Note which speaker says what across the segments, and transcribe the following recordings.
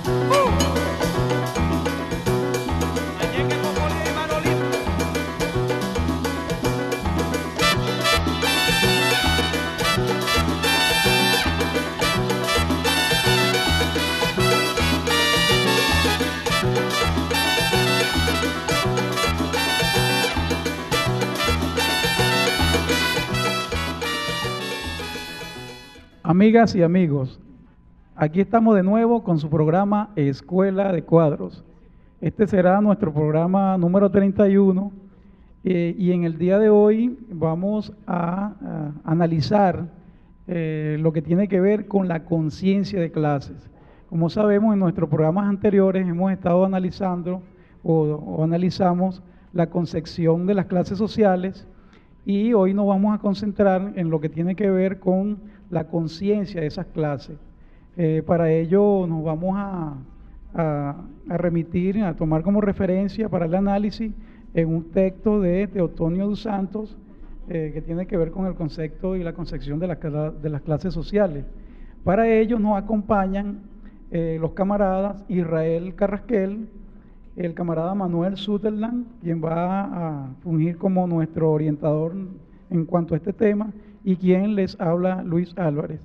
Speaker 1: Amigas y amigos, aquí estamos de nuevo con su programa Escuela de Cuadros. Este será nuestro programa número 31 y en el día de hoy vamos a analizar lo que tiene que ver con la conciencia de clases. Como sabemos, en nuestros programas anteriores hemos estado analizando o analizamos la concepción de las clases sociales y hoy nos vamos a concentrar en lo que tiene que ver con la conciencia de esas clases. Para ello nos vamos a remitir, a tomar como referencia para el análisis en un texto de Teotonio dos Santos que tiene que ver con el concepto y la concepción de las clases sociales. Para ello nos acompañan los camaradas Israel Carrasquel, el camarada Manuel Sutherland, quien va a fungir como nuestro orientador en cuanto a este tema, y quien les habla, Luis Álvarez.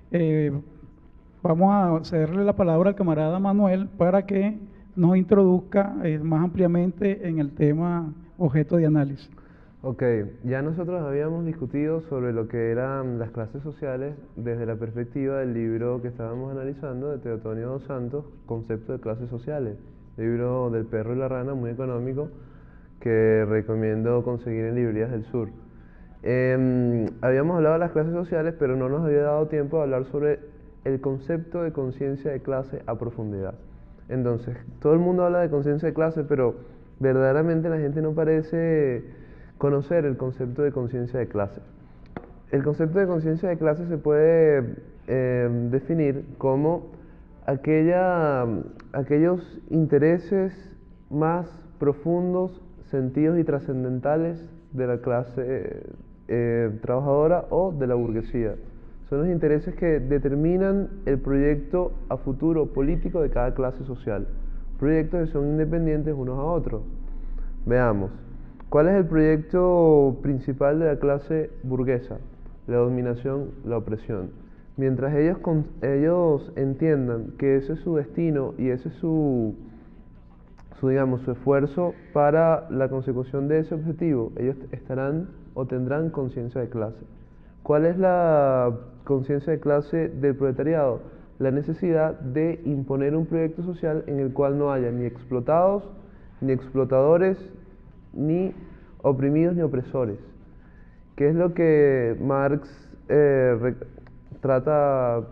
Speaker 1: Vamos a cederle la palabra al camarada Manuel para que nos introduzca más ampliamente en el tema objeto de análisis.
Speaker 2: Ok, ya nosotros habíamos discutido sobre lo que eran las clases sociales desde la perspectiva del libro que estábamos analizando de Teotonio dos Santos, Concepto de clases sociales, libro del perro y la rana, muy económico, que recomiendo conseguir en librerías del sur. Habíamos hablado de las clases sociales, pero no nos había dado tiempo de hablar sobre el concepto de conciencia de clase a profundidad. Entonces, todo el mundo habla de conciencia de clase, pero verdaderamente la gente no parece conocer el concepto de conciencia de clase. El concepto de conciencia de clase se puede definir como aquellos intereses más profundos, sentidos y trascendentales de la clase trabajadora o de la burguesía. Son los intereses que determinan el proyecto a futuro político de cada clase social. Proyectos que son independientes unos a otros. Veamos, ¿cuál es el proyecto principal de la clase burguesa? La dominación, la opresión. Mientras ellos entiendan que ese es su destino y ese es su esfuerzo para la consecución de ese objetivo, ellos estarán o tendrán conciencia de clase. ¿Cuál es la conciencia de clase del proletariado? La necesidad de imponer un proyecto social en el cual no haya ni explotados, ni explotadores, ni oprimidos ni opresores. ¿Qué es lo que Marx trata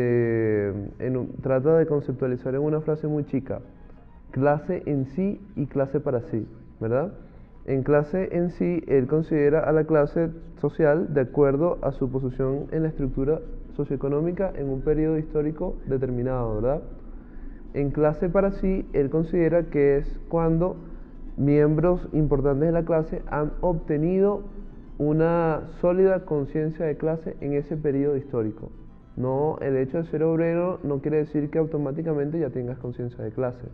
Speaker 2: de conceptualizar en una frase muy chica? Clase en sí y clase para sí, ¿verdad? En clase en sí, él considera a la clase social de acuerdo a su posición en la estructura socioeconómica en un periodo histórico determinado, ¿verdad? En clase para sí, él considera que es cuando miembros importantes de la clase han obtenido una sólida conciencia de clase en ese periodo histórico. No, el hecho de ser obrero no quiere decir que automáticamente ya tengas conciencia de clase.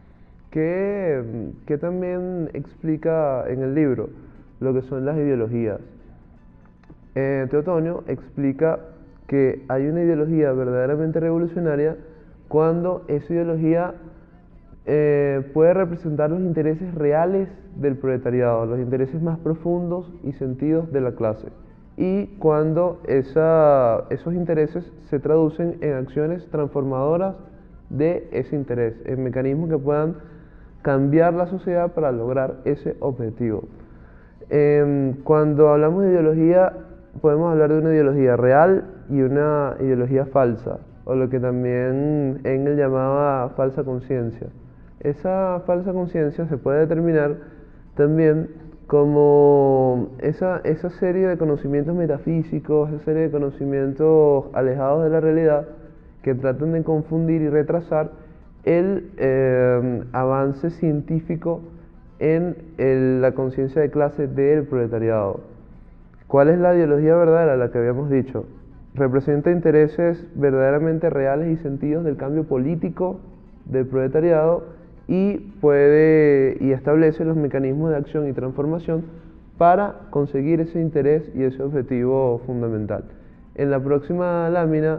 Speaker 2: Que también explica en el libro lo que son las ideologías. Teotonio explica que hay una ideología verdaderamente revolucionaria cuando esa ideología puede representar los intereses reales del proletariado, los intereses más profundos y sentidos de la clase, y cuando esos intereses se traducen en acciones transformadoras de ese interés, en mecanismos que puedan cambiar la sociedad para lograr ese objetivo. Cuando hablamos de ideología, podemos hablar de una ideología real y una ideología falsa, o lo que también Engels llamaba falsa conciencia. Esa falsa conciencia se puede determinar también como esa serie de conocimientos metafísicos, esa serie de conocimientos alejados de la realidad que tratan de confundir y retrasar el avance científico en la conciencia de clase del proletariado. ¿Cuál es la ideología verdadera? La que habíamos dicho. Representa intereses verdaderamente reales y sentidos del cambio político del proletariado y establece los mecanismos de acción y transformación para conseguir ese interés y ese objetivo fundamental. En la próxima lámina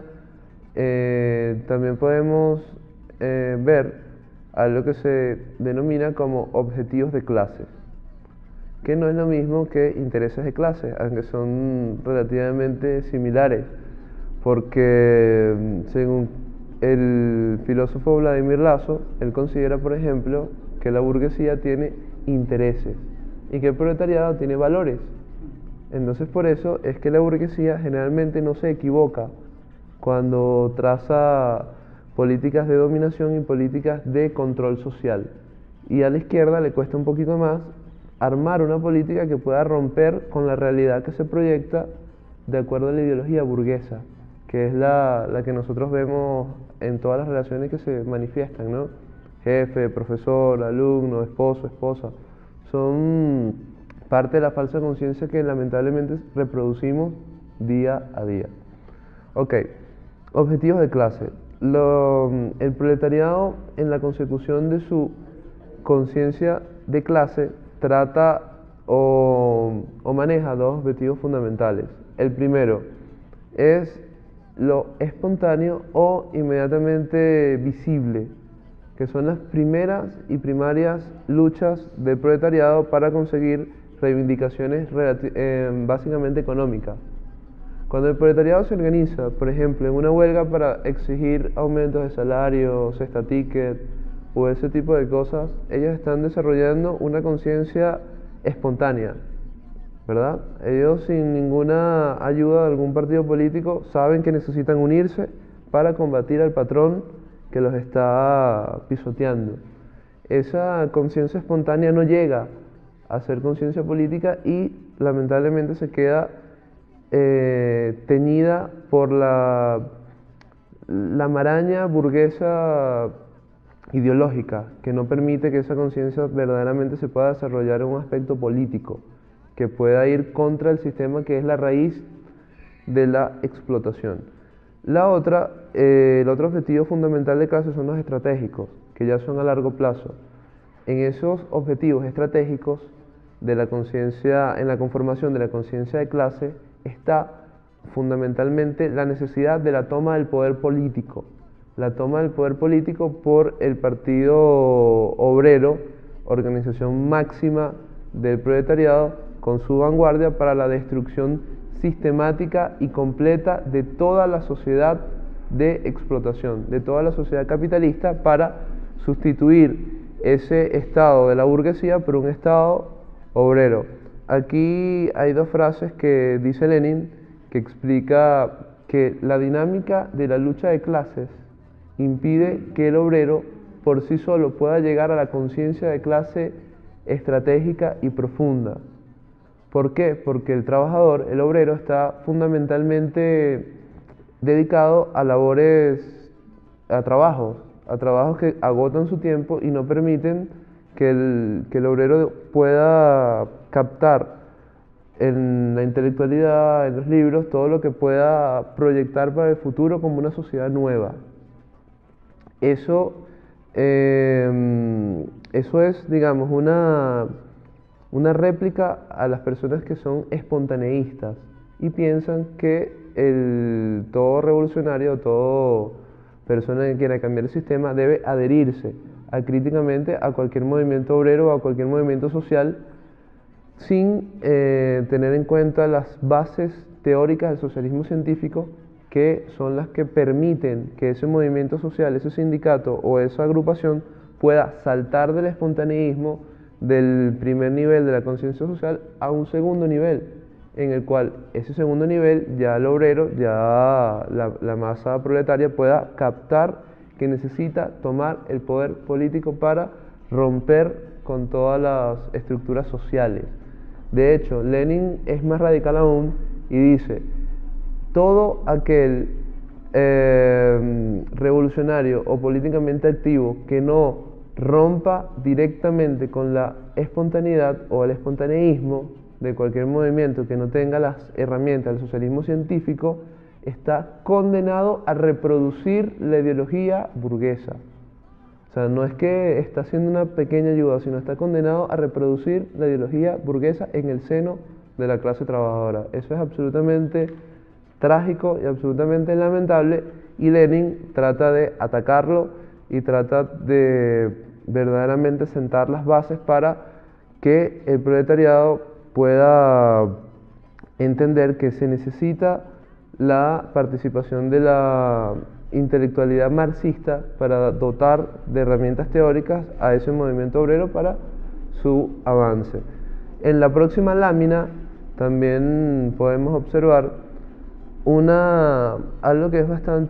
Speaker 2: también podemos ver algo que se denomina como objetivos de clase, que no es lo mismo que intereses de clase, aunque son relativamente similares, porque según el filósofo Vladimir Lazo, él considera, por ejemplo, que la burguesía tiene intereses y que el proletariado tiene valores. Entonces, por eso es que la burguesía generalmente no se equivoca cuando traza políticas de dominación y políticas de control social. Y a la izquierda le cuesta un poquito más armar una política que pueda romper con la realidad que se proyecta de acuerdo a la ideología burguesa, que es la que nosotros vemos en todas las relaciones que se manifiestan, ¿no? Jefe, profesor, alumno, esposo, esposa. Son parte de la falsa conciencia que lamentablemente reproducimos día a día. Ok, objetivos de clase. El proletariado, en la consecución de su conciencia de clase, trata o maneja dos objetivos fundamentales. El primero es lo espontáneo o inmediatamente visible, que son las primeras y primarias luchas del proletariado para conseguir reivindicaciones básicamente económicas. Cuando el proletariado se organiza, por ejemplo, en una huelga para exigir aumentos de salario, cesta ticket o ese tipo de cosas, ellos están desarrollando una conciencia espontánea, ¿verdad? Ellos, sin ninguna ayuda de algún partido político, saben que necesitan unirse para combatir al patrón que los está pisoteando. Esa conciencia espontánea no llega a ser conciencia política y lamentablemente se queda teñida por la maraña burguesa ideológica, que no permite que esa conciencia verdaderamente se pueda desarrollar en un aspecto político, que pueda ir contra el sistema que es la raíz de la explotación. El otro objetivo fundamental de clase son los estratégicos, que ya son a largo plazo. En esos objetivos estratégicos de la conciencia, en la conformación de la conciencia de clase, está fundamentalmente la necesidad de la toma del poder político. La toma del poder político por el Partido Obrero, organización máxima del proletariado, con su vanguardia para la destrucción sistemática y completa de toda la sociedad de explotación, de toda la sociedad capitalista, para sustituir ese estado de la burguesía por un estado obrero. Aquí hay dos frases que dice Lenin, que explica que la dinámica de la lucha de clases impide que el obrero por sí solo pueda llegar a la conciencia de clase estratégica y profunda. ¿Por qué? Porque el trabajador, el obrero, está fundamentalmente dedicado a labores, a trabajos que agotan su tiempo y no permiten que el obrero pueda captar en la intelectualidad, en los libros, todo lo que pueda proyectar para el futuro como una sociedad nueva. Eso es, digamos, una réplica a las personas que son espontaneístas y piensan que todo revolucionario, toda persona que quiera cambiar el sistema debe adherirse críticamente a cualquier movimiento obrero o a cualquier movimiento social sin tener en cuenta las bases teóricas del socialismo científico, que son las que permiten que ese movimiento social, ese sindicato o esa agrupación pueda saltar del espontaneísmo del primer nivel de la conciencia social a un segundo nivel, en el cual ese segundo nivel ya el obrero, ya la masa proletaria pueda captar que necesita tomar el poder político para romper con todas las estructuras sociales. De hecho, Lenin es más radical aún y dice: todo aquel revolucionario o políticamente activo que no rompa directamente con la espontaneidad o el espontaneísmo de cualquier movimiento que no tenga las herramientas del socialismo científico, está condenado a reproducir la ideología burguesa. O sea, no es que está haciendo una pequeña ayuda, sino está condenado a reproducir la ideología burguesa en el seno de la clase trabajadora. Eso es absolutamente trágico y absolutamente lamentable, y Lenin trata de atacarlo y trata de verdaderamente sentar las bases para que el proletariado pueda entender que se necesita la participación de la intelectualidad marxista para dotar de herramientas teóricas a ese movimiento obrero para su avance. En la próxima lámina también podemos observar algo que es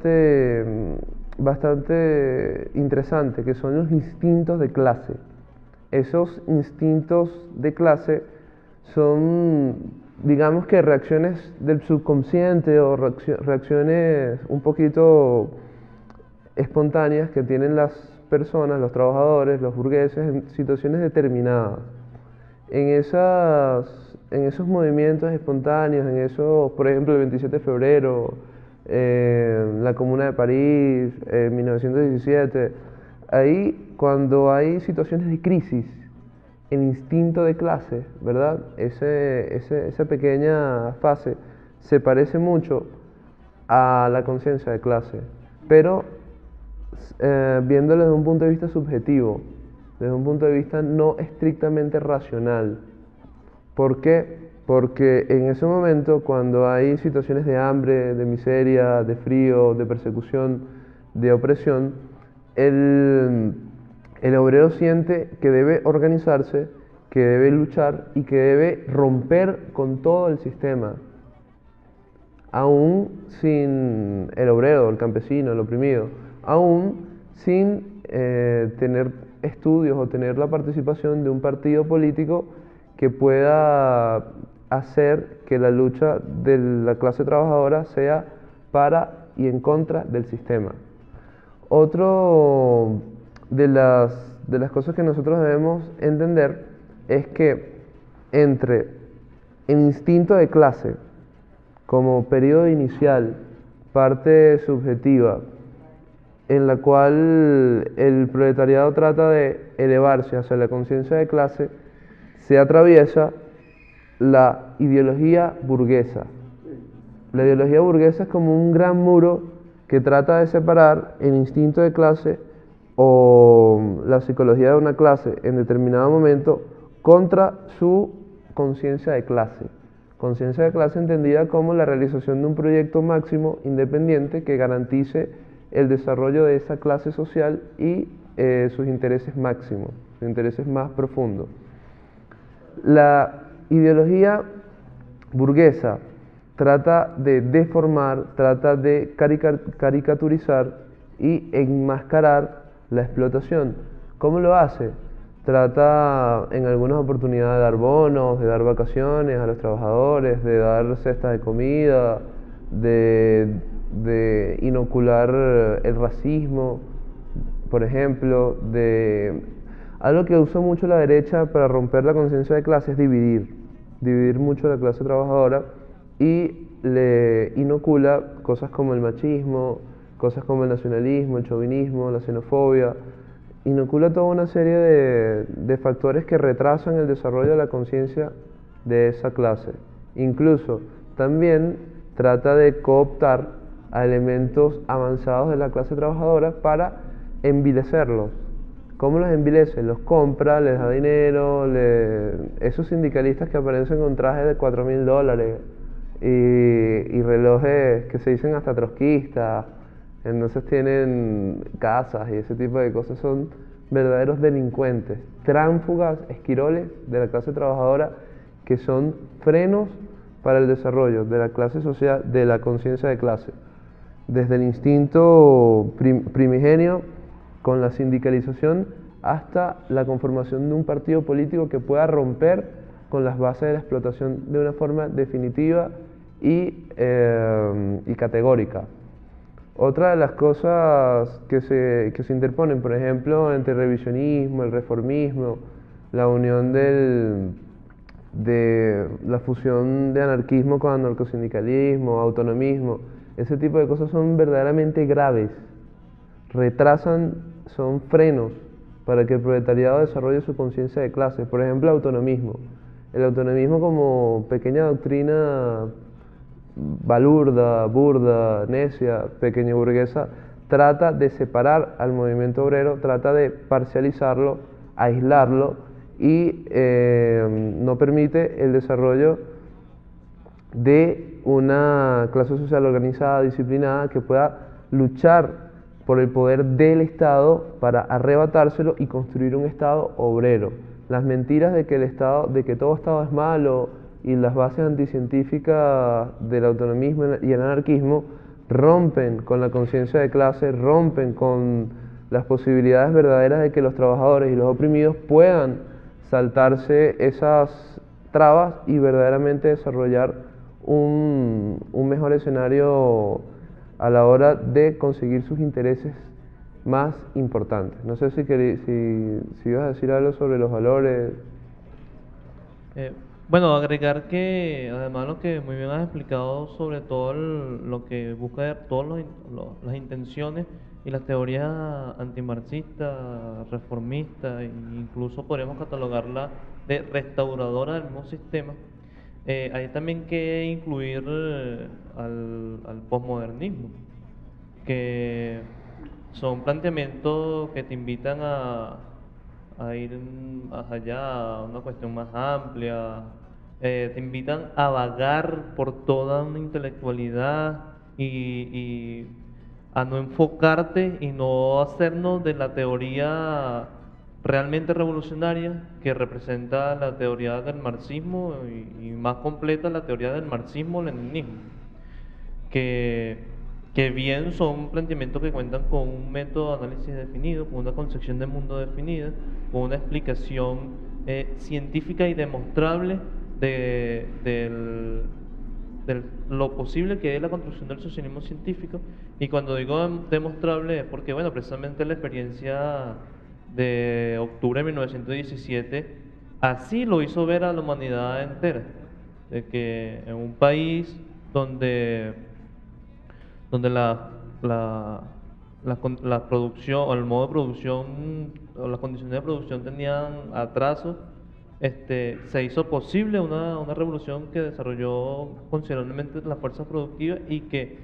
Speaker 2: bastante interesante, que son los instintos de clase. Esos instintos de clase son, digamos que reacciones del subconsciente o reacciones un poquito espontáneas que tienen las personas, los trabajadores, los burgueses en situaciones determinadas. En esos movimientos espontáneos, por ejemplo, el 27 de febrero, la Comuna de París, 1917, ahí cuando hay situaciones de crisis, el instinto de clase, ¿verdad? Esa pequeña fase se parece mucho a la conciencia de clase, pero viéndolo desde un punto de vista subjetivo, desde un punto de vista no estrictamente racional. ¿Por qué? Porque en ese momento, cuando hay situaciones de hambre, de miseria, de frío, de persecución, de opresión, el obrero siente que debe organizarse, que debe luchar y que debe romper con todo el sistema, aún sin el obrero, el campesino, el oprimido, aún sin tener estudios o tener la participación de un partido político que pueda hacer que la lucha de la clase trabajadora sea para y en contra del sistema. Otro de las cosas que nosotros debemos entender es que entre el instinto de clase como periodo inicial, parte subjetiva, en la cual el proletariado trata de elevarse hacia la conciencia de clase, se atraviesa la ideología burguesa. La ideología burguesa es como un gran muro que trata de separar el instinto de clase o la psicología de una clase en determinado momento contra su conciencia de clase. Conciencia de clase entendida como la realización de un proyecto máximo independiente que garantice el desarrollo de esa clase social y sus intereses máximos, sus intereses más profundos. La ideología burguesa trata de deformar, trata de caricaturizar y enmascarar la explotación. ¿Cómo lo hace? Trata en algunas oportunidades de dar bonos, de dar vacaciones a los trabajadores, de dar cestas de comida, de inocular el racismo, por ejemplo. Algo que usa mucho la derecha para romper la conciencia de clase es dividir mucho a la clase trabajadora, y le inocula cosas como el machismo, cosas como el nacionalismo, el chauvinismo, la xenofobia. Inocula toda una serie de factores que retrasan el desarrollo de la conciencia de esa clase. Incluso también trata de cooptar a elementos avanzados de la clase trabajadora para envilecerlos. ¿Cómo los envilece? Los compra, les da dinero, esos sindicalistas que aparecen con trajes de $4.000 y relojes que se dicen hasta trotskistas, entonces tienen casas y ese tipo de cosas, son verdaderos delincuentes, tránsfugas, esquiroles de la clase trabajadora, que son frenos para el desarrollo de la clase social, de la conciencia de clase, desde el instinto primigenio con la sindicalización hasta la conformación de un partido político que pueda romper con las bases de la explotación de una forma definitiva y categórica. Otra de las cosas que se interponen, por ejemplo, entre el revisionismo, el reformismo, la unión de la fusión de anarquismo con anarcosindicalismo, autonomismo, ese tipo de cosas son verdaderamente graves, retrasan son frenos para que el proletariado desarrolle su conciencia de clase. Por ejemplo, el autonomismo. El autonomismo como pequeña doctrina balurda, burda, necia, pequeño burguesa, trata de separar al movimiento obrero, trata de parcializarlo, aislarlo y no permite el desarrollo de una clase social organizada, disciplinada, que pueda luchar por el poder del Estado para arrebatárselo y construir un Estado obrero. Las mentiras de que el Estado, de que todo Estado es malo y las bases anticientíficas del autonomismo y el anarquismo rompen con la conciencia de clase, rompen con las posibilidades verdaderas de que los trabajadores y los oprimidos puedan saltarse esas trabas y verdaderamente desarrollar un mejor escenario a la hora de conseguir sus intereses más importantes. No sé si ibas a decir algo sobre los valores.
Speaker 3: Bueno, agregar que además lo que muy bien has explicado sobre todo lo que busca todas las intenciones y las teorías antimarxistas, reformistas, e incluso podríamos catalogarla de restauradora del mismo sistema. Hay también que incluir al posmodernismo, que son planteamientos que te invitan a ir más allá, a una cuestión más amplia, te invitan a vagar por toda una intelectualidad y a no enfocarte y no hacernos de la teoría realmente revolucionaria que representa la teoría del marxismo y más completa la teoría del marxismo-leninismo, que bien son planteamientos que cuentan con un método de análisis definido, con una concepción de mundo definida, con una explicación científica y demostrable de lo posible que es la construcción del socialismo científico. Y cuando digo demostrable es porque, bueno, precisamente la experiencia de octubre de 1917 así lo hizo ver a la humanidad entera, de que en un país donde la producción o el modo de producción o las condiciones de producción tenían atraso, se hizo posible una revolución que desarrolló considerablemente las fuerzas productivas y que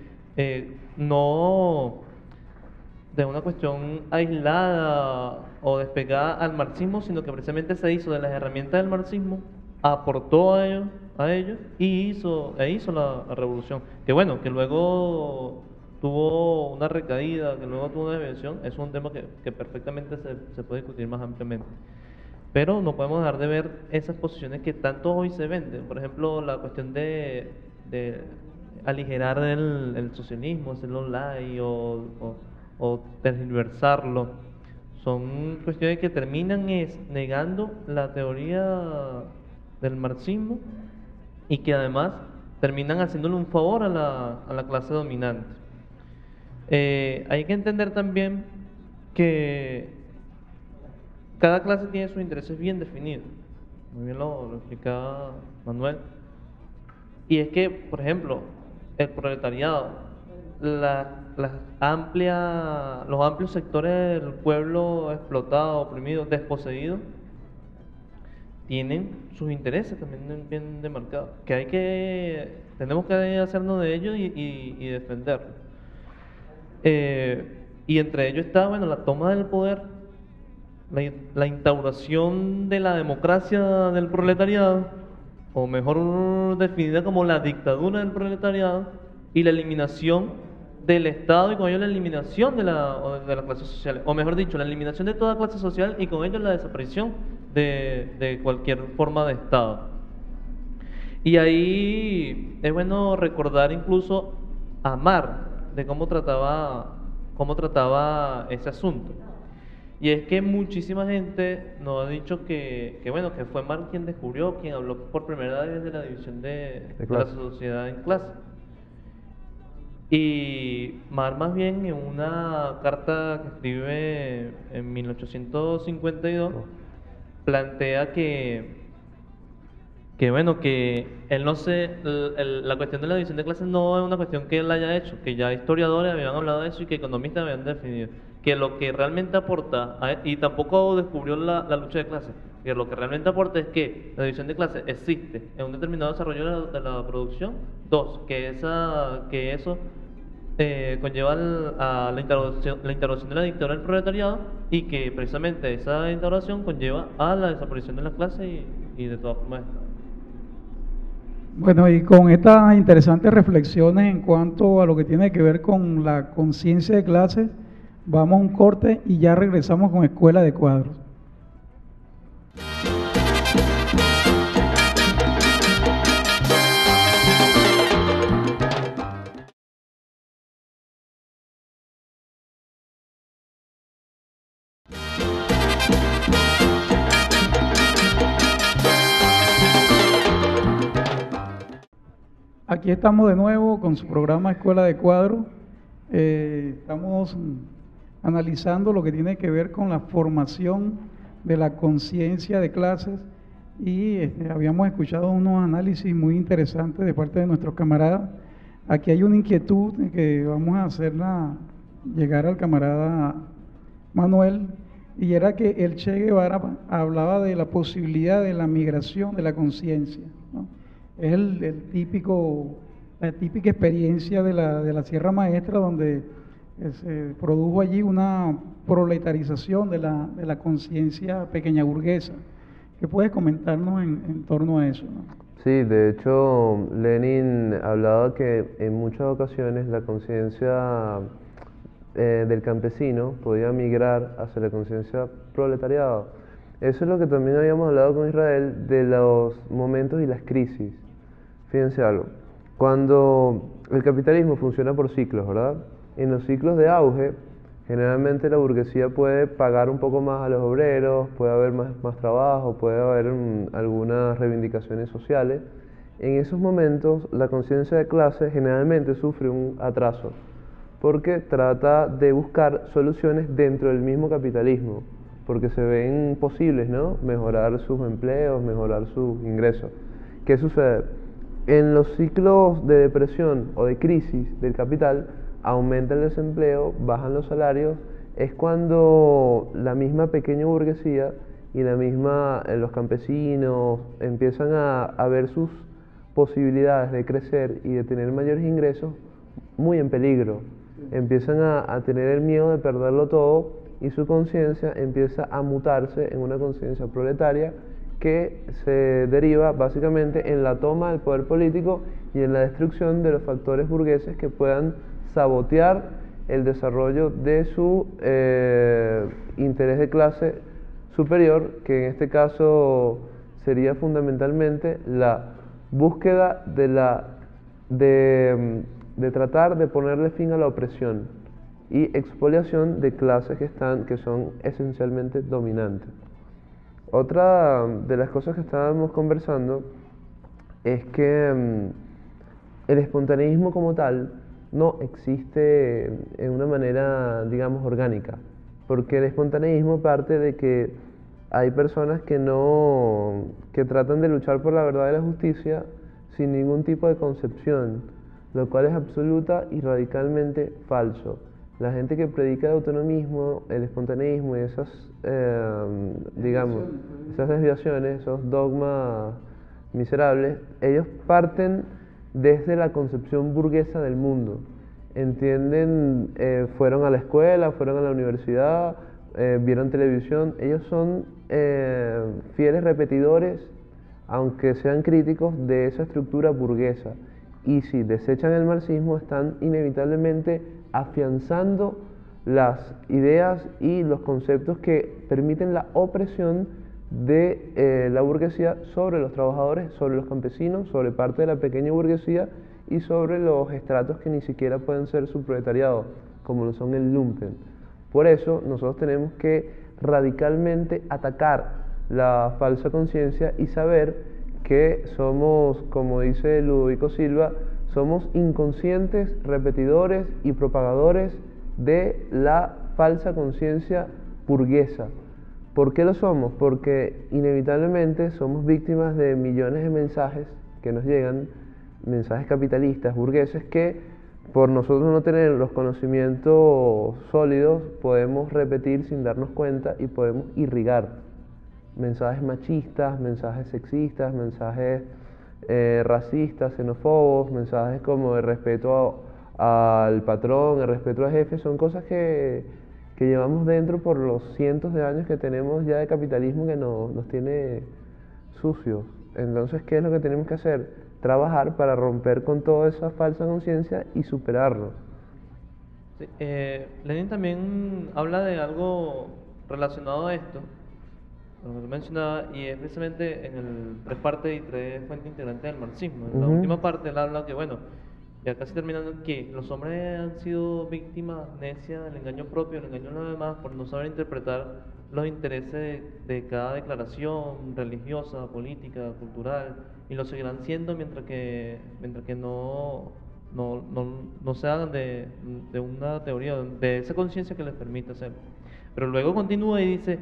Speaker 3: no de una cuestión aislada o despegada al marxismo, sino que precisamente se hizo de las herramientas del marxismo, aportó a ellos y hizo la revolución. Que bueno, que luego tuvo una recaída, que luego tuvo una desviación, es un tema que perfectamente se puede discutir más ampliamente. Pero no podemos dejar de ver esas posiciones que tanto hoy se venden. Por ejemplo, la cuestión de aligerar el socialismo, hacerlo light o tergiversarlo, son cuestiones que terminan negando la teoría del marxismo y que además terminan haciéndole un favor a la clase dominante. Hay que entender también que cada clase tiene sus intereses bien definidos. Muy bien lo explicaba Manuel. Y es que, por ejemplo, el proletariado, los amplios sectores del pueblo explotado, oprimido, desposeído, tienen sus intereses también bien demarcados, que tenemos que hacernos de ellos y defenderlos. Y entre ellos está, bueno, la toma del poder, la instauración de la democracia del proletariado, o mejor definida como la dictadura del proletariado, y la eliminación del Estado y con ello la eliminación de las clases sociales, o mejor dicho, la eliminación de toda clase social y con ello la desaparición de cualquier forma de Estado. Y ahí es bueno recordar incluso a Marx de cómo trataba ese asunto. Y es que muchísima gente nos ha dicho que bueno, que fue Marx quien descubrió, quien habló por primera vez de la división de la sociedad en clases. Y Marx más bien en una carta que escribe en 1852 plantea que bueno, que él no la cuestión de la división de clases no es una cuestión que él haya hecho, que ya historiadores habían hablado de eso y que economistas habían definido, que lo que realmente aporta, y tampoco descubrió la lucha de clases, que lo que realmente aporta es que la división de clases existe en un determinado desarrollo de la producción. Dos, que eso conlleva a la interrupción de la dictadura del proletariado, y que precisamente esa interrupción conlleva a la desaparición de las clases y de todas formas.
Speaker 1: Bueno, y con estas interesantes reflexiones en cuanto a lo que tiene que ver con la conciencia de clase, vamos a un corte y ya regresamos con Escuela de Cuadros. Aquí estamos de nuevo con su programa Escuela de Cuadros. Estamos analizando lo que tiene que ver con la formación de la conciencia de clases y habíamos escuchado unos análisis muy interesantes de parte de nuestros camaradas. Aquí hay una inquietud que vamos a hacerla llegar al camarada Manuel, y era que el Che Guevara hablaba de la posibilidad de la migración de la conciencia, ¿no? Es la típica experiencia de la Sierra Maestra, donde se produjo allí una proletarización de la conciencia pequeña burguesa. ¿Qué puedes comentarnos en torno a eso, no?
Speaker 2: Sí, de hecho, Lenin hablaba que en muchas ocasiones la conciencia del campesino podía migrar hacia la conciencia proletariado. Eso es lo que también habíamos hablado con Israel de los momentos y las crisis. Fíjense algo, cuando el capitalismo funciona por ciclos, ¿verdad? En los ciclos de auge, generalmente la burguesía puede pagar un poco más a los obreros, puede haber más trabajo, puede haber algunas reivindicaciones sociales. En esos momentos, la conciencia de clase generalmente sufre un atraso, porque trata de buscar soluciones dentro del mismo capitalismo, porque se ven posibles, ¿no? Mejorar sus empleos, mejorar sus ingresos. ¿Qué sucede? En los ciclos de depresión o de crisis del capital, aumenta el desempleo, bajan los salarios, es cuando la misma pequeña burguesía y los campesinos empiezan a ver sus posibilidades de crecer y de tener mayores ingresos muy en peligro. Empiezan a tener el miedo de perderlo todo, y su conciencia empieza a mutarse en una conciencia proletaria que se deriva básicamente en la toma del poder político y en la destrucción de los factores burgueses que puedan sabotear el desarrollo de su interés de clase superior, que en este caso sería fundamentalmente la búsqueda de tratar de ponerle fin a la opresión y expoliación de clases que son esencialmente dominantes. Otra de las cosas que estábamos conversando es que el espontaneísmo como tal no existe en una manera, digamos, orgánica, porque el espontaneísmo parte de que hay personas que tratan de luchar por la verdad y la justicia sin ningún tipo de concepción, lo cual es absoluta y radicalmente falso. La gente que predica el autonomismo, el espontaneísmo y esas desviaciones, esos dogmas miserables, ellos parten desde la concepción burguesa del mundo. Entienden, fueron a la escuela, fueron a la universidad, vieron televisión. Ellos son fieles repetidores, aunque sean críticos, de esa estructura burguesa. Y si desechan el marxismo, están inevitablemente afianzando las ideas y los conceptos que permiten la opresión de la burguesía sobre los trabajadores, sobre los campesinos, sobre parte de la pequeña burguesía y sobre los estratos que ni siquiera pueden ser su proletariado, como lo son el lumpen. Por eso nosotros tenemos que radicalmente atacar la falsa conciencia y saber que somos, como dice Ludovico Silva, somos inconscientes, repetidores y propagadores de la falsa conciencia burguesa. ¿Por qué lo somos? Porque inevitablemente somos víctimas de millones de mensajes que nos llegan, mensajes capitalistas, burgueses, que por nosotros no tener los conocimientos sólidos, podemos repetir sin darnos cuenta y podemos irrigar mensajes machistas, mensajes sexistas, mensajes racistas, xenófobos, mensajes como el respeto al patrón, el respeto al jefe. Son cosas que llevamos dentro por los cientos de años que tenemos ya de capitalismo que nos tiene sucios. Entonces, ¿qué es lo que tenemos que hacer? Trabajar para romper con toda esa falsa conciencia y superarlo.
Speaker 3: Sí, Lenin también habla de algo relacionado a esto, lo que tú mencionabas, y es precisamente en el tres partes y tres fuentes integrantes del marxismo. En la última parte él habla que, bueno, ya casi terminando, que los hombres han sido víctimas necias del engaño propio, del engaño de los demás, por no saber interpretar los intereses de cada declaración religiosa, política, cultural, y lo seguirán siendo mientras que no se hagan de una teoría, de esa conciencia que les permite hacerlo. Pero luego continúa y dice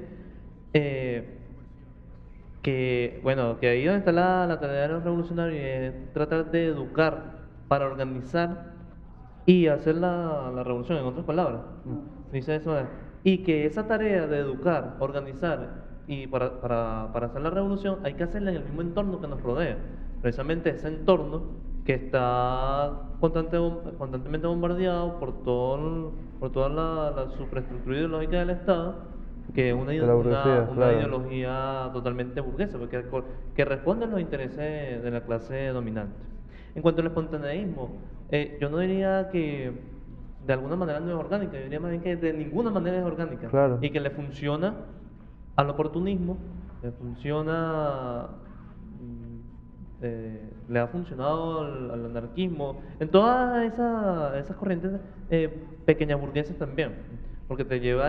Speaker 3: que, bueno, que ahí donde está la tarea de los revolucionarios es tratar de educar para organizar y hacer la revolución, en otras palabras. Dice eso, y que esa tarea de educar, organizar y para hacer la revolución hay que hacerla en el mismo entorno que nos rodea. Precisamente ese entorno que está constantemente bombardeado por toda la superestructura ideológica del Estado, que es una ideología totalmente burguesa, porque que responde a los intereses de la clase dominante. En cuanto al espontaneísmo, yo no diría que de alguna manera no es orgánica, yo diría más bien que de ninguna manera es orgánica,
Speaker 2: claro,
Speaker 3: y que le funciona al oportunismo, le funciona, le ha funcionado al anarquismo, en todas esas corrientes pequeñas burguesas también, porque te lleva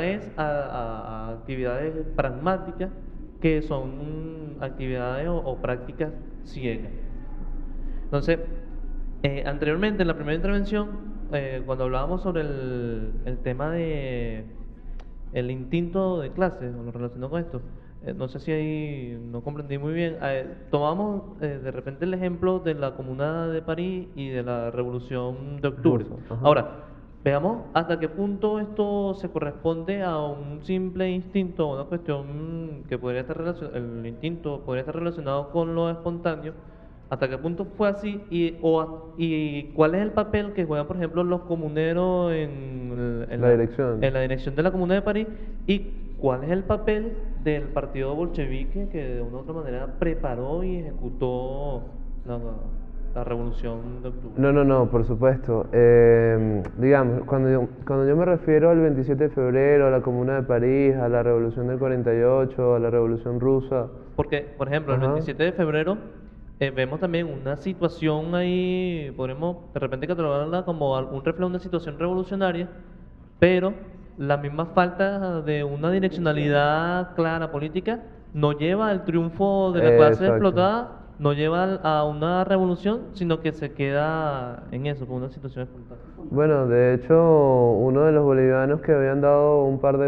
Speaker 3: a actividades pragmáticas que son actividades o prácticas ciegas. Entonces, anteriormente en la primera intervención, cuando hablábamos sobre el tema de el instinto de clase, o lo relacionado con esto, no sé si ahí no comprendí muy bien, tomamos de repente el ejemplo de la Comuna de París y de la Revolución de Octubre. Ahora, veamos hasta qué punto esto se corresponde a un simple instinto, una cuestión que podría estar el instinto podría estar relacionado con lo espontáneo. ¿Hasta qué punto fue así? ¿Y cuál es el papel que juegan, por ejemplo, los comuneros en la dirección de la Comuna de París? ¿Y cuál es el papel del partido bolchevique que de una u otra manera preparó y ejecutó la Revolución de Octubre?
Speaker 2: No, por supuesto. Digamos, cuando yo me refiero al 27 de febrero, a la Comuna de París, a la Revolución del 48, a la Revolución Rusa...
Speaker 3: Porque, por ejemplo, el 27 de febrero... vemos también una situación ahí, podemos de repente catalogarla como un reflejo de una situación revolucionaria, pero la misma falta de una direccionalidad clara política no lleva al triunfo de la clase explotada, no lleva a una revolución, sino que se queda en eso, con una situación espontánea.
Speaker 2: Bueno, de hecho, uno de los bolivianos que habían dado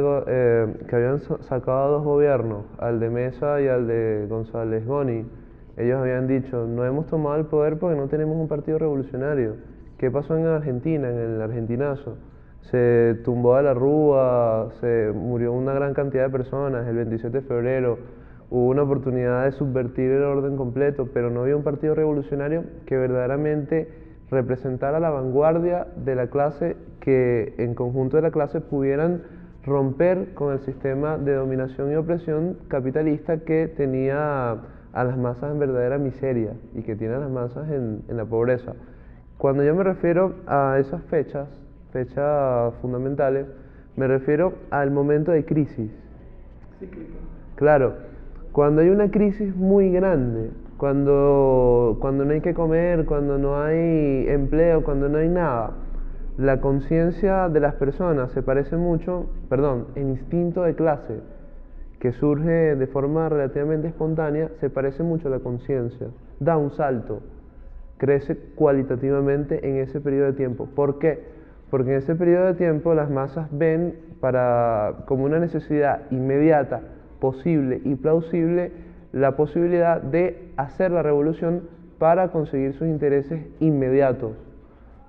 Speaker 2: que habían sacado dos gobiernos, al de Mesa y al de González Goni, ellos habían dicho, no hemos tomado el poder porque no tenemos un partido revolucionario. ¿Qué pasó en Argentina, en el argentinazo? Se tumbó a la Rúa, se murió una gran cantidad de personas el 27 de febrero, hubo una oportunidad de subvertir el orden completo, pero no había un partido revolucionario que verdaderamente representara la vanguardia de la clase, que en conjunto de la clase pudieran romper con el sistema de dominación y opresión capitalista que tenía a las masas en verdadera miseria y que tiene a las masas en la pobreza. Cuando yo me refiero a esas fechas fundamentales, me refiero al momento de crisis. Claro, cuando hay una crisis muy grande, cuando no hay que comer, cuando no hay empleo, cuando no hay nada, la conciencia de las personas se parece mucho, el instinto de clase, que surge de forma relativamente espontánea, se parece mucho a la conciencia, da un salto, crece cualitativamente en ese periodo de tiempo. ¿Por qué? Porque en ese periodo de tiempo las masas ven como una necesidad inmediata, posible y plausible, la posibilidad de hacer la revolución para conseguir sus intereses inmediatos.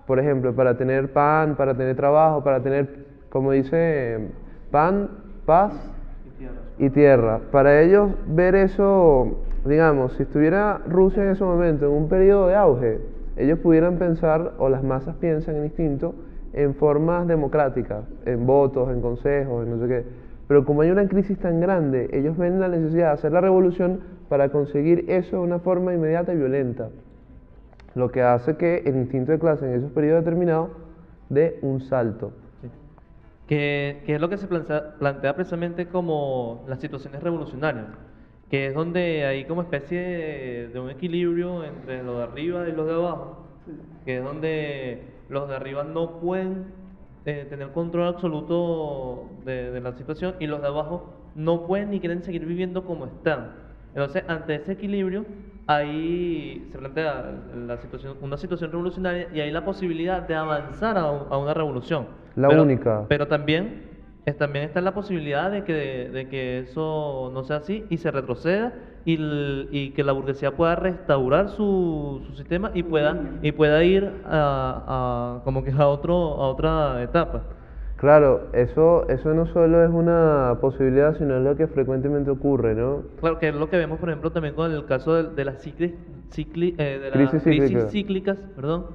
Speaker 2: por ejemplo, para tener pan, para tener trabajo, para tener, como dice, pan, paz y tierra. Para ellos ver eso, digamos, si estuviera Rusia en ese momento en un periodo de auge, ellos pudieran pensar, o las masas piensan en instinto, en formas democráticas, en votos, en consejos, en no sé qué. Pero como hay una crisis tan grande, ellos ven la necesidad de hacer la revolución para conseguir eso de una forma inmediata y violenta. Lo que hace que el instinto de clase en esos periodos determinados dé un salto.
Speaker 3: Sí. Que es lo que se plantea precisamente como las situaciones revolucionarias, que es donde hay como especie de un equilibrio entre los de arriba y los de abajo, que es donde los de arriba no pueden tener control absoluto de la situación y los de abajo no pueden ni quieren seguir viviendo como están. Entonces, ante ese equilibrio, ahí se plantea una situación revolucionaria y hay la posibilidad de avanzar a una revolución.
Speaker 2: La única.
Speaker 3: Pero también está la posibilidad de que eso no sea así y se retroceda y que la burguesía pueda restaurar su sistema y pueda ir como que a otra etapa.
Speaker 2: Claro, eso no solo es una posibilidad, sino es lo que frecuentemente ocurre, ¿no?
Speaker 3: Claro, que es lo que vemos, por ejemplo, también con el caso de las
Speaker 2: Crisis
Speaker 3: cíclicas, perdón,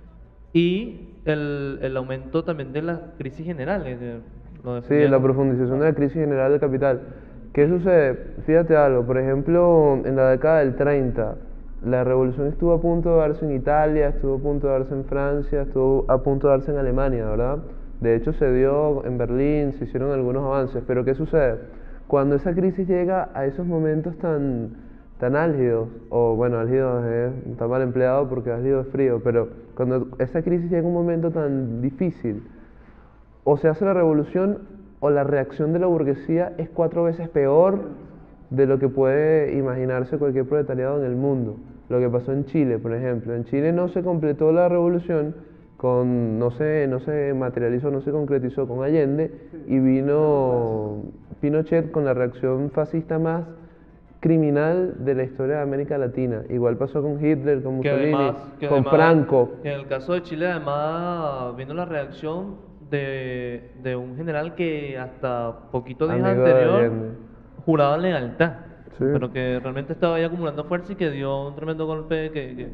Speaker 3: y el aumento también de las crisis generales.
Speaker 2: Sí, la profundización de la crisis general del capital. ¿Qué sucede? Fíjate algo, por ejemplo, en la década del 30, la revolución estuvo a punto de darse en Italia, estuvo a punto de darse en Francia, estuvo a punto de darse en Alemania, ¿verdad? De hecho, se dio en Berlín, se hicieron algunos avances, pero ¿qué sucede? Cuando esa crisis llega a esos momentos tan álgidos, o bueno, álgidos está mal empleado porque álgido es frío, pero cuando esa crisis llega a un momento tan difícil, o se hace la revolución o la reacción de la burguesía es 4 veces peor de lo que puede imaginarse cualquier proletariado en el mundo. Lo que pasó en Chile, por ejemplo. En Chile no se completó la revolución, no se materializó, no se concretizó con Allende, y vino Pinochet con la reacción fascista más criminal de la historia de América Latina. Igual pasó con Hitler, con Mussolini, con Franco.
Speaker 3: En el caso de Chile, además, vino la reacción de un general que hasta poquito días
Speaker 2: Amigo de
Speaker 3: anterior
Speaker 2: Allende.
Speaker 3: juraba lealtad,
Speaker 2: Sí.
Speaker 3: pero que realmente estaba ahí acumulando fuerza y que dio un tremendo golpe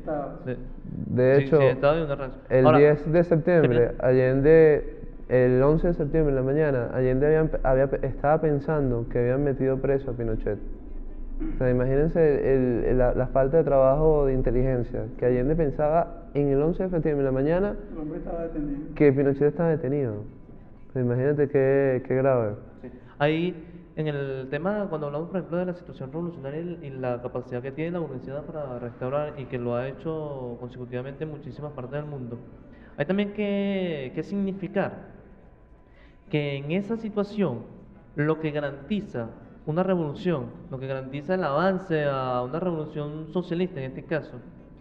Speaker 2: De hecho,
Speaker 3: estaba de una reacción.
Speaker 2: el
Speaker 3: Ahora,
Speaker 2: 10 de septiembre, Allende, el 11 de septiembre en la mañana, Allende estaba pensando que habían metido preso a Pinochet. O sea, imagínense la falta de trabajo de inteligencia, que Allende pensaba en el 11 de septiembre en la mañana
Speaker 1: El hombre estaba detenido.
Speaker 2: que Pinochet estaba detenido. O sea, imagínate qué grave.
Speaker 3: sí. Ahí, en el tema, cuando hablamos, por ejemplo, de la situación revolucionaria y la capacidad que tiene la burguesía para restaurar y que lo ha hecho consecutivamente en muchísimas partes del mundo, hay también que significar que en esa situación lo que garantiza una revolución, lo que garantiza el avance a una revolución socialista en este caso,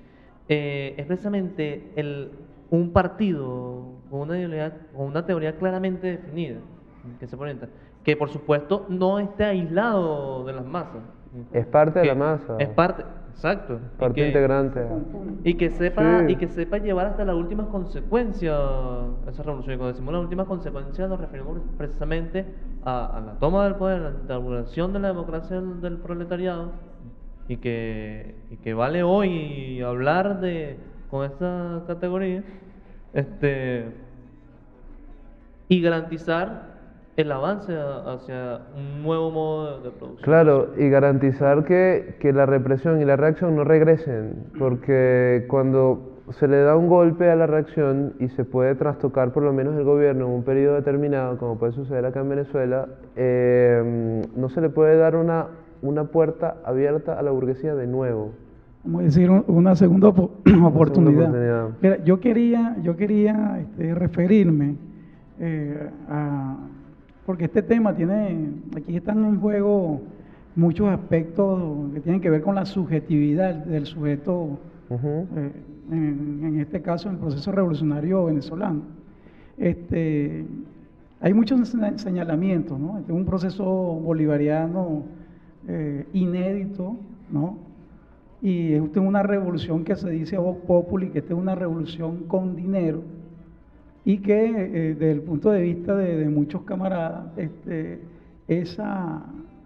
Speaker 3: es precisamente un partido con una ideología, con una teoría claramente definida que se presenta, que por supuesto no esté aislado de las masas.
Speaker 2: Es parte de
Speaker 3: Que
Speaker 2: la masa.
Speaker 3: Es parte, exacto.
Speaker 2: Parte integrante.
Speaker 3: Y que sepa,
Speaker 2: Sí.
Speaker 3: y que sepa llevar hasta las últimas consecuencias esa revolución. Y cuando decimos las últimas consecuencias nos referimos precisamente a la toma del poder, a la instauración de la democracia del proletariado, y que vale hoy hablar con esta categoría, y garantizar el avance hacia un nuevo modo de producción.
Speaker 2: Claro, y garantizar que la represión y la reacción no regresen, porque cuando se le da un golpe a la reacción y se puede trastocar por lo menos el gobierno en un periodo determinado, como puede suceder acá en Venezuela, no se le puede dar una puerta abierta a la burguesía de nuevo.
Speaker 1: Vamos a decir una segunda oportunidad.
Speaker 2: oportunidad.
Speaker 1: Mira, yo quería referirme porque este tema aquí están en juego muchos aspectos que tienen que ver con la subjetividad del sujeto,
Speaker 2: Ujú.
Speaker 1: en este caso en el proceso revolucionario venezolano. Hay muchos señalamientos, ¿no? Este es un proceso bolivariano inédito, ¿no? y esta es una revolución que se dice a Vox Populi, que esta es una revolución con dinero, y que desde el punto de vista de muchos camaradas, esa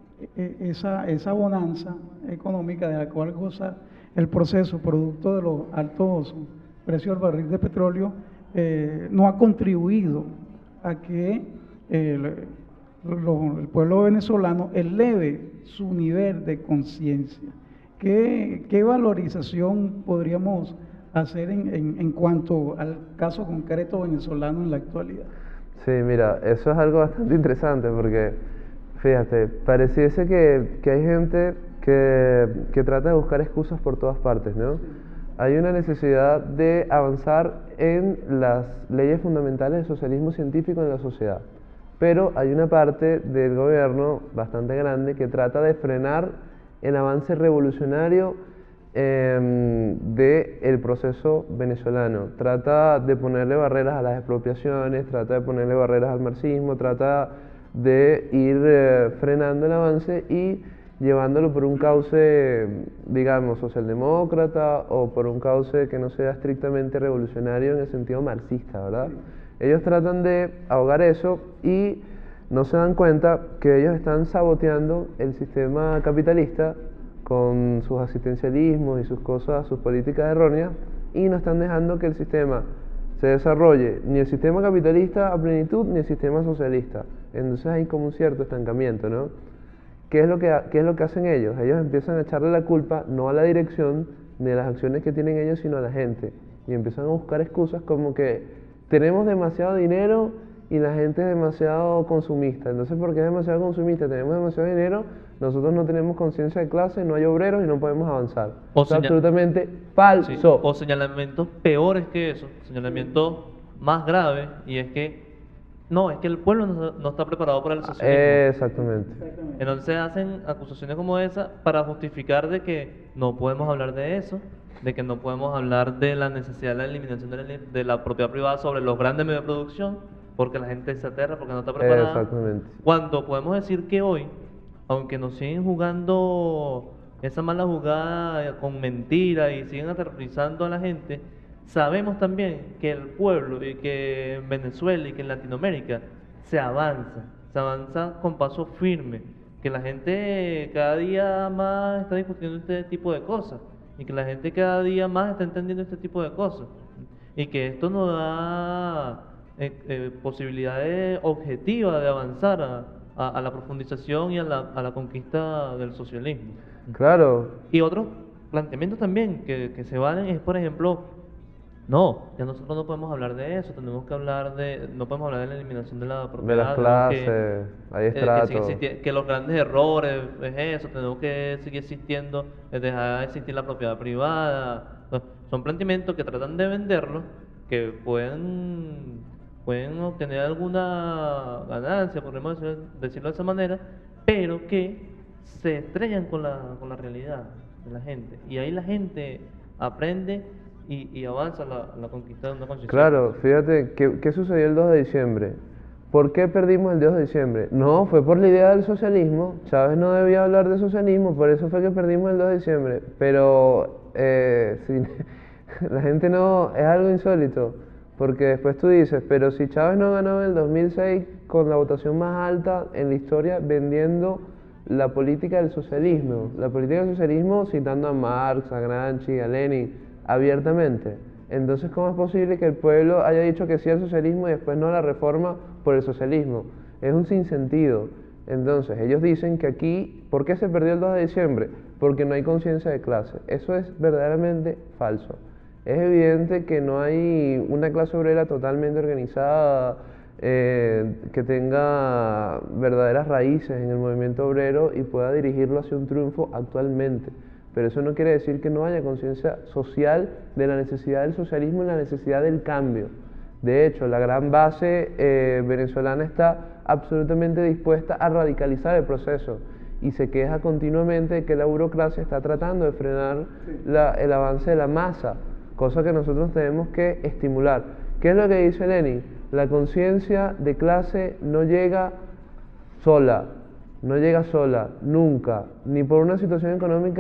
Speaker 1: bonanza económica de la cual goza el proceso, producto de los altos precios del barril de petróleo, no ha contribuido a que el pueblo venezolano eleve su nivel de conciencia. ¿Qué valorización podríamos hacer en cuanto al caso concreto venezolano en la actualidad?
Speaker 2: Sí, mira, eso es algo bastante interesante porque, fíjate, pareciese que hay gente que trata de buscar excusas por todas partes, ¿no? Hay una necesidad de avanzar en las leyes fundamentales del socialismo científico en la sociedad, pero hay una parte del gobierno bastante grande que trata de frenar el avance revolucionario del proceso venezolano. Trata de ponerle barreras a las expropiaciones, trata de ponerle barreras al marxismo, trata de ir frenando el avance y llevándolo por un cauce, digamos, socialdemócrata o por un cauce que no sea estrictamente revolucionario en el sentido marxista, ¿verdad? Ellos tratan de ahogar eso y no se dan cuenta que ellos están saboteando el sistema capitalista con sus asistencialismos y sus cosas, sus políticas erróneas, y no están dejando que el sistema se desarrolle, ni el sistema capitalista a plenitud, ni el sistema socialista. Entonces hay como un cierto estancamiento, ¿no? ¿Qué es lo que hacen ellos? Ellos empiezan a echarle la culpa no a la dirección ni a las acciones que tienen ellos, sino a la gente. Y empiezan a buscar excusas como que tenemos demasiado dinero y la gente es demasiado consumista. Entonces, porque es demasiado consumista, tenemos demasiado dinero, nosotros no tenemos conciencia de clase, no hay obreros y no podemos avanzar. Es absolutamente falso.
Speaker 3: Sí, o señalamientos peores que eso, señalamientos más graves, y es que el pueblo no está preparado para el socialismo.
Speaker 2: Exactamente.
Speaker 3: Entonces hacen acusaciones como esa para justificar de que no podemos hablar de eso, de que no podemos hablar de la necesidad de la eliminación de la propiedad privada sobre los grandes medios de producción, porque la gente se aterra, porque no está preparada.
Speaker 2: Exactamente.
Speaker 3: Cuando podemos decir que hoy, aunque nos siguen jugando esa mala jugada con mentira y siguen aterrorizando a la gente, sabemos también que el pueblo y que en Venezuela y que en Latinoamérica se avanza con paso firme, que la gente cada día más está discutiendo este tipo de cosas y que la gente cada día más está entendiendo este tipo de cosas y que esto nos da posibilidades objetivas de avanzar a la profundización y a la conquista del socialismo.
Speaker 2: Claro.
Speaker 3: Y otros planteamientos también que se valen es, por ejemplo, ya nosotros no podemos hablar de eso, no podemos hablar de la eliminación de la propiedad.
Speaker 2: De las clases, hay estratos.
Speaker 3: Que los grandes errores es eso, tenemos que seguir existiendo, dejar de existir la propiedad privada. Entonces, son planteamientos que tratan de venderlo, que pueden obtener alguna ganancia, podemos decirlo de esa manera, pero que se estrellan con la realidad de la gente. Y ahí la gente aprende y avanza la conquista de una conciencia.
Speaker 2: Claro, fíjate, ¿qué sucedió el 2 de diciembre? ¿Por qué perdimos el 2 de diciembre? No, fue por la idea del socialismo. Chávez no debía hablar de socialismo, por eso fue que perdimos el 2 de diciembre. Pero la gente no, es algo insólito, porque después tú dices, pero si Chávez no ganó en el 2006 con la votación más alta en la historia vendiendo la política del socialismo citando a Marx, a Gramsci, a Lenin, abiertamente. Entonces, ¿cómo es posible que el pueblo haya dicho que sí al socialismo y después no a la reforma por el socialismo? Es un sinsentido. Entonces, ellos dicen que aquí, ¿por qué se perdió el 2 de diciembre? Porque no hay conciencia de clase. Eso es verdaderamente falso. Es evidente que no hay una clase obrera totalmente organizada, que tenga verdaderas raíces en el movimiento obrero y pueda dirigirlo hacia un triunfo actualmente. Pero eso no quiere decir que no haya conciencia social de la necesidad del socialismo y la necesidad del cambio. De hecho, la gran base venezolana está absolutamente dispuesta a radicalizar el proceso y se queja continuamente de que la burocracia está tratando de frenar el avance de la masa, cosa que nosotros tenemos que estimular. ¿Qué es lo que dice Lenin? La conciencia de clase no llega sola, nunca, ni por una situación económica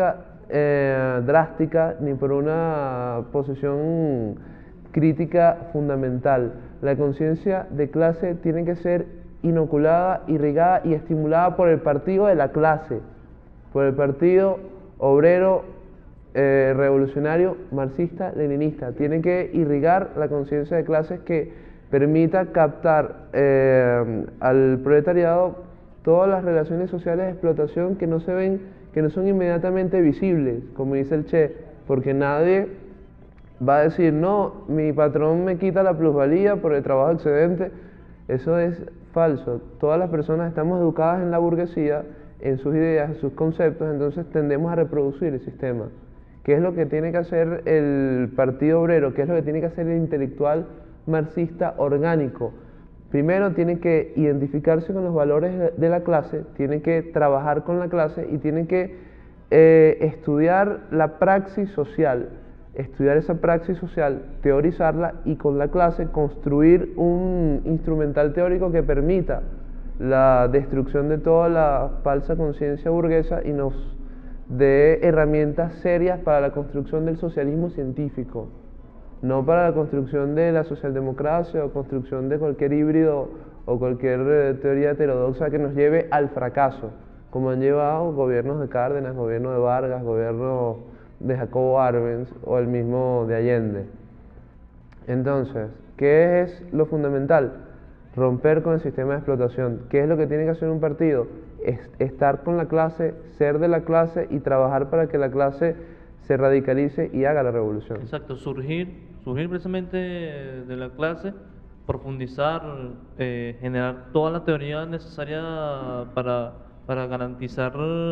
Speaker 2: drástica ni por una posición crítica fundamental. La conciencia de clase tiene que ser inoculada, irrigada y estimulada por el partido de la clase, por el partido obrero, revolucionario, marxista, leninista. Tiene que irrigar la conciencia de clases que permita captar al proletariado todas las relaciones sociales de explotación que no se ven, que no son inmediatamente visibles, como dice el Che, porque nadie va a decir, no, mi patrón me quita la plusvalía por el trabajo excedente. Eso es falso. Todas las personas estamos educadas en la burguesía, en sus ideas, en sus conceptos, entonces tendemos a reproducir el sistema. ¿Qué es lo que tiene que hacer el Partido Obrero? ¿Qué es lo que tiene que hacer el intelectual marxista orgánico? Primero tiene que identificarse con los valores de la clase, tiene que trabajar con la clase y tiene que estudiar la praxis social, estudiar esa praxis social, teorizarla y con la clase construir un instrumental teórico que permita la destrucción de toda la falsa conciencia burguesa y nos dé herramientas serias para la construcción del socialismo científico, no para la construcción de la socialdemocracia o construcción de cualquier híbrido o cualquier teoría heterodoxa que nos lleve al fracaso, como han llevado gobiernos de Cárdenas, gobierno de Vargas, gobierno de Jacobo Arbenz o el mismo de Allende. Entonces, ¿qué es lo fundamental? Romper con el sistema de explotación. ¿Qué es lo que tiene que hacer un partido? Estar con la clase, ser de la clase y trabajar para que la clase se radicalice y haga la revolución.
Speaker 3: Exacto, surgir precisamente de la clase, profundizar, generar toda la teoría necesaria para garantizar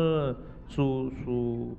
Speaker 3: su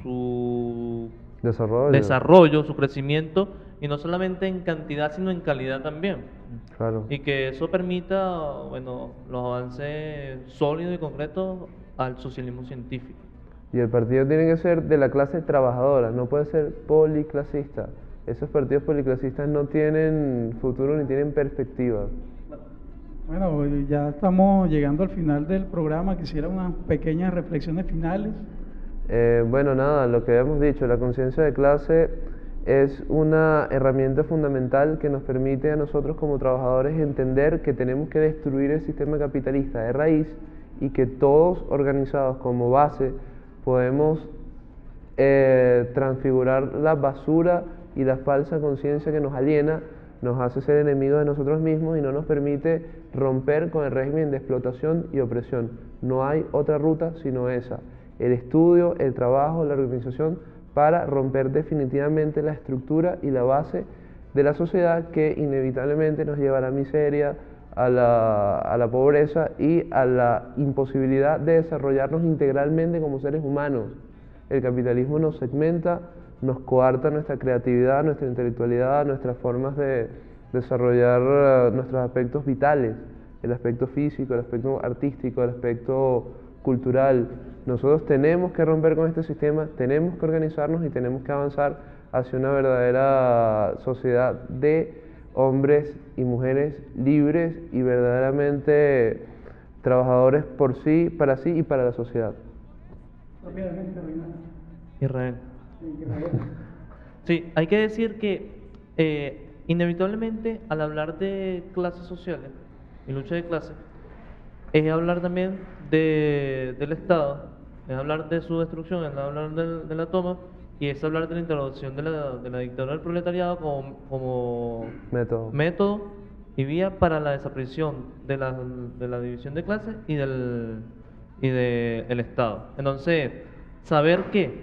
Speaker 3: desarrollo, su crecimiento, y no solamente en cantidad sino en calidad también.
Speaker 2: Claro.
Speaker 3: Y que eso permita, bueno, los avances sólidos y concretos al socialismo científico.
Speaker 2: Y el partido tiene que ser de la clase trabajadora, no puede ser policlasista. Esos partidos policlasistas no tienen futuro ni tienen perspectiva.
Speaker 1: Bueno, ya estamos llegando al final del programa. Quisiera unas pequeñas reflexiones finales.
Speaker 2: Bueno, nada, lo que habíamos dicho, la conciencia de clase es una herramienta fundamental que nos permite a nosotros como trabajadores entender que tenemos que destruir el sistema capitalista de raíz y que todos organizados como base podemos transfigurar la basura y la falsa conciencia que nos aliena, nos hace ser enemigos de nosotros mismos y no nos permite romper con el régimen de explotación y opresión. No hay otra ruta sino esa: el estudio, el trabajo, la organización, para romper definitivamente la estructura y la base de la sociedad que inevitablemente nos lleva a la miseria, a la pobreza y a la imposibilidad de desarrollarnos integralmente como seres humanos. El capitalismo nos segmenta, nos coarta nuestra creatividad, nuestra intelectualidad, nuestras formas de desarrollar nuestros aspectos vitales, el aspecto físico, el aspecto artístico, el aspecto cultural. Nosotros tenemos que romper con este sistema, tenemos que organizarnos y tenemos que avanzar hacia una verdadera sociedad de hombres y mujeres libres y verdaderamente trabajadores por sí y para la sociedad.
Speaker 3: Israel. Sí, hay que decir que inevitablemente al hablar de clases sociales y lucha de clases, es hablar también del Estado, es hablar de su destrucción, es hablar de la toma, y es hablar de la introducción de la dictadura del proletariado como método y vía para la desaparición de la división de clases y del Estado. Entonces, saber que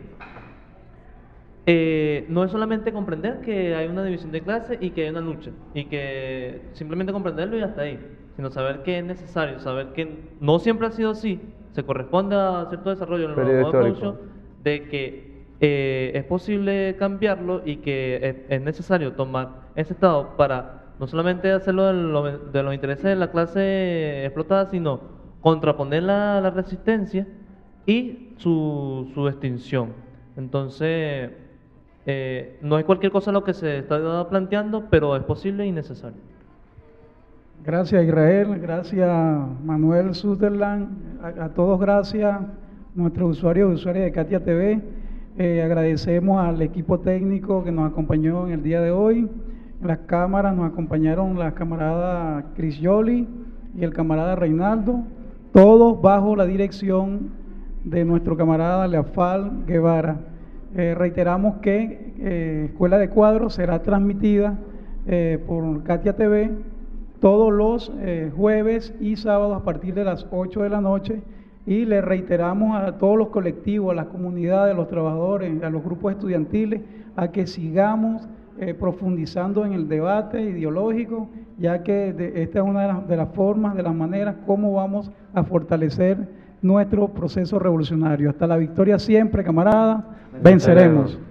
Speaker 3: no es solamente comprender que hay una división de clases y que hay una lucha, y que simplemente comprenderlo y hasta ahí, sino saber que es necesario, saber que no siempre ha sido así, se corresponde a cierto desarrollo en el modo de producción, de que es posible cambiarlo y que es necesario tomar ese estado para no solamente hacerlo de los intereses de la clase explotada, sino contraponer la resistencia y su extinción. Entonces, no es cualquier cosa lo que se está planteando, pero es posible y necesario.
Speaker 1: Gracias, Israel, gracias, Manuel Sutherland, a todos gracias, nuestros usuarios y usuarias de Katia TV. Agradecemos al equipo técnico que nos acompañó en el día de hoy. En las cámaras nos acompañaron la camarada Cris Yoli y el camarada Reinaldo, todos bajo la dirección de nuestro camarada Leafal Guevara. Reiteramos que Escuela de Cuadros será transmitida por Katia TV todos los jueves y sábados a partir de las 8 de la noche, y le reiteramos a todos los colectivos, a las comunidades, a los trabajadores, a los grupos estudiantiles, a que sigamos profundizando en el debate ideológico, ya que esta es una de las formas, de las maneras como vamos a fortalecer nuestro proceso revolucionario. Hasta la victoria siempre, camarada, venceremos.